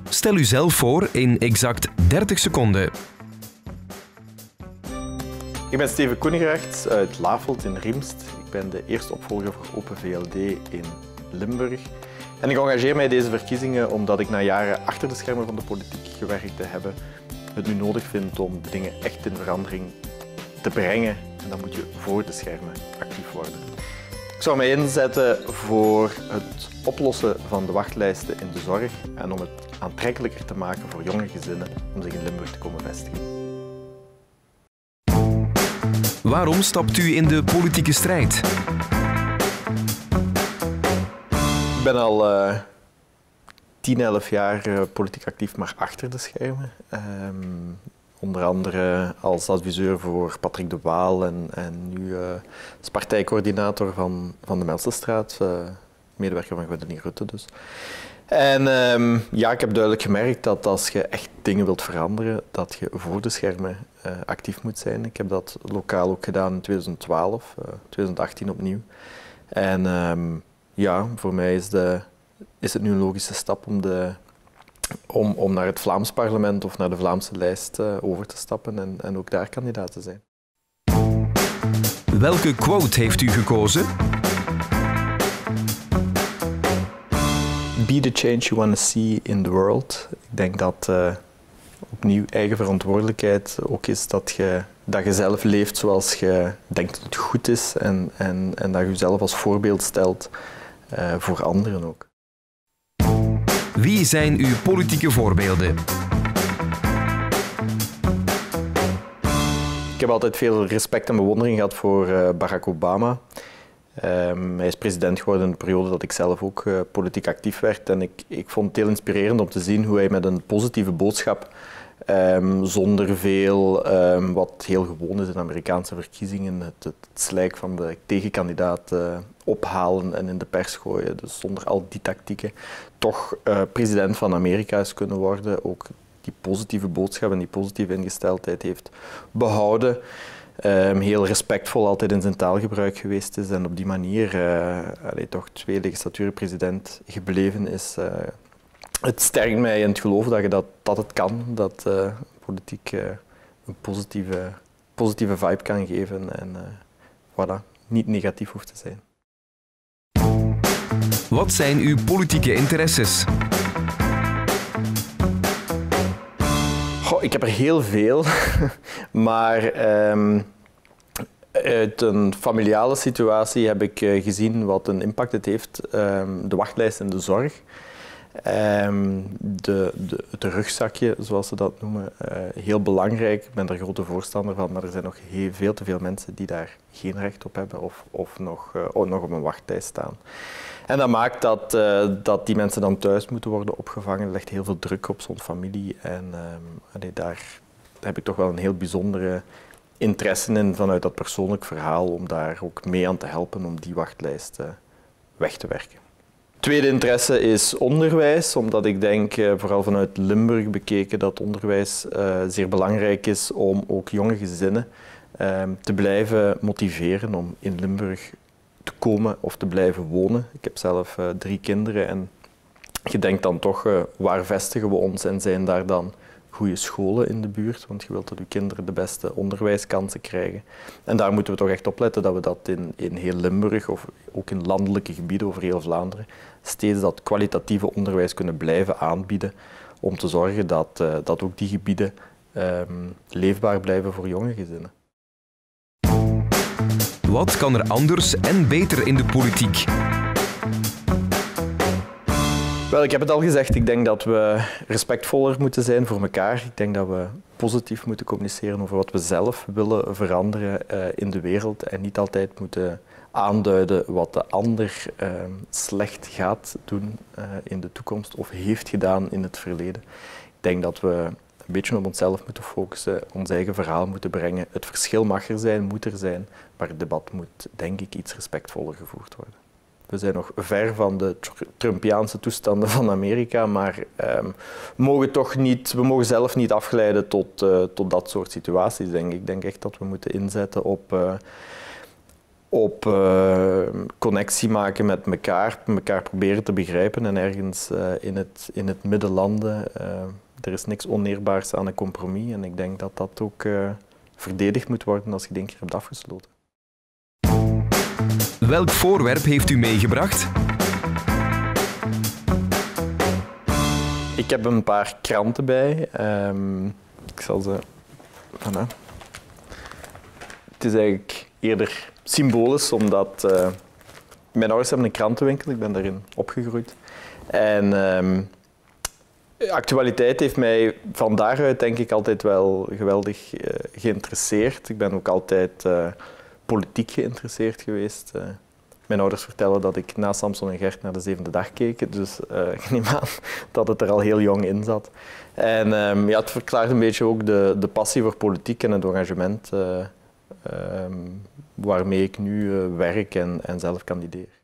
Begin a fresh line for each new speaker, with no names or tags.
Stel u zelf voor in exact 30 seconden.
Ik ben Steven Koenigracht uit Lafelt in Riemst. Ik ben de eerste opvolger voor Open VLD in Limburg. En ik engageer mij in deze verkiezingen omdat ik na jaren achter de schermen van de politiek gewerkt te hebben, het nu nodig vind om dingen echt in verandering te brengen. En dan moet je voor de schermen actief worden. Ik zou mij inzetten voor het oplossen van de wachtlijsten in de zorg en om het aantrekkelijker te maken voor jonge gezinnen om zich in Limburg te komen vestigen.
Waarom stapt u in de politieke strijd?
Ik ben al 10, 11 jaar politiek actief, maar achter de schermen. Onder andere als adviseur voor Patrick de Waal en nu als partijcoördinator van de Melsenstraat, medewerker van Gwendoline Rutte dus. En ja, ik heb duidelijk gemerkt dat als je echt dingen wilt veranderen, dat je voor de schermen actief moet zijn. Ik heb dat lokaal ook gedaan in 2012, 2018 opnieuw. En ja, voor mij is het nu een logische stap om naar het Vlaams parlement of naar de Vlaamse lijst over te stappen en ook daar kandidaat te zijn.
Welke quote heeft u gekozen?
Be the change you want to see in the world. Ik denk dat opnieuw eigen verantwoordelijkheid ook is dat je zelf leeft zoals je denkt dat het goed is en dat je jezelf als voorbeeld stelt voor anderen ook.
Wie zijn uw politieke voorbeelden?
Ik heb altijd veel respect en bewondering gehad voor Barack Obama. Hij is president geworden in de periode dat ik zelf ook politiek actief werd. En ik vond het heel inspirerend om te zien hoe hij met een positieve boodschap, zonder veel, wat heel gewoon is in Amerikaanse verkiezingen, het slijk van de tegenkandidaat ophalen en in de pers gooien. Dus zonder al die tactieken toch president van Amerika is kunnen worden. Ook die positieve boodschap en die positieve ingesteldheid heeft behouden. Heel respectvol altijd in zijn taalgebruik geweest is en op die manier toch 2 legislaturen president gebleven is. Het sterkt mij in het geloof dat het kan, dat politiek een positieve vibe kan geven en voilà, niet negatief hoeft te zijn.
Wat zijn uw politieke interesses?
Goh, ik heb er heel veel, maar uit een familiale situatie heb ik gezien wat een impact het heeft, de wachtlijst in de zorg. Het rugzakje, zoals ze dat noemen, heel belangrijk. Ik ben er grote voorstander van, maar er zijn nog veel te veel mensen die daar geen recht op hebben of nog op een wachtlijst staan. En dat maakt dat die mensen dan thuis moeten worden opgevangen. Er legt heel veel druk op zo'n familie en daar heb ik toch wel een heel bijzondere interesse in vanuit dat persoonlijk verhaal om daar ook mee aan te helpen om die wachtlijst weg te werken. Tweede interesse is onderwijs, omdat ik denk, vooral vanuit Limburg bekeken, dat onderwijs zeer belangrijk is om ook jonge gezinnen te blijven motiveren om in Limburg te komen of te blijven wonen. Ik heb zelf 3 kinderen en je denkt dan toch, waar vestigen we ons en zijn daar dan goede scholen in de buurt, want je wilt dat je kinderen de beste onderwijskansen krijgen. En daar moeten we toch echt op letten dat we dat in heel Limburg of ook in landelijke gebieden over heel Vlaanderen steeds dat kwalitatieve onderwijs kunnen blijven aanbieden om te zorgen dat ook die gebieden leefbaar blijven voor jonge gezinnen.
Wat kan er anders en beter in de politiek?
Wel, ik heb het al gezegd, ik denk dat we respectvoller moeten zijn voor elkaar. Ik denk dat we positief moeten communiceren over wat we zelf willen veranderen in de wereld en niet altijd moeten aanduiden wat de ander slecht gaat doen in de toekomst of heeft gedaan in het verleden. Ik denk dat we een beetje op onszelf moeten focussen, ons eigen verhaal moeten brengen. Het verschil mag er zijn, moet er zijn, maar het debat moet, denk ik, iets respectvoller gevoerd worden. We zijn nog ver van de Trumpiaanse toestanden van Amerika, maar we mogen zelf niet afglijden tot dat soort situaties, denk ik. Ik denk echt dat we moeten inzetten op op connectie maken met elkaar proberen te begrijpen en ergens in het midden landen. Er is niks oneerbaars aan een compromis en ik denk dat dat ook verdedigd moet worden als je het één keer hebt afgesloten.
Welk voorwerp heeft u meegebracht?
Ik heb een paar kranten bij. Ik zal ze... Voilà. Het is eigenlijk eerder symbolisch, omdat mijn ouders hebben een krantenwinkel. Ik ben daarin opgegroeid. En actualiteit heeft mij van daaruit denk ik altijd wel geweldig geïnteresseerd. Ik ben ook altijd politiek geïnteresseerd geweest. Mijn ouders vertellen dat ik na Samson en Gert naar de Zevende Dag keek, dus ik neem aan dat het er al heel jong in zat. En ja, het verklaart een beetje ook de passie voor politiek en het engagement waarmee ik nu werk en zelf kandideer.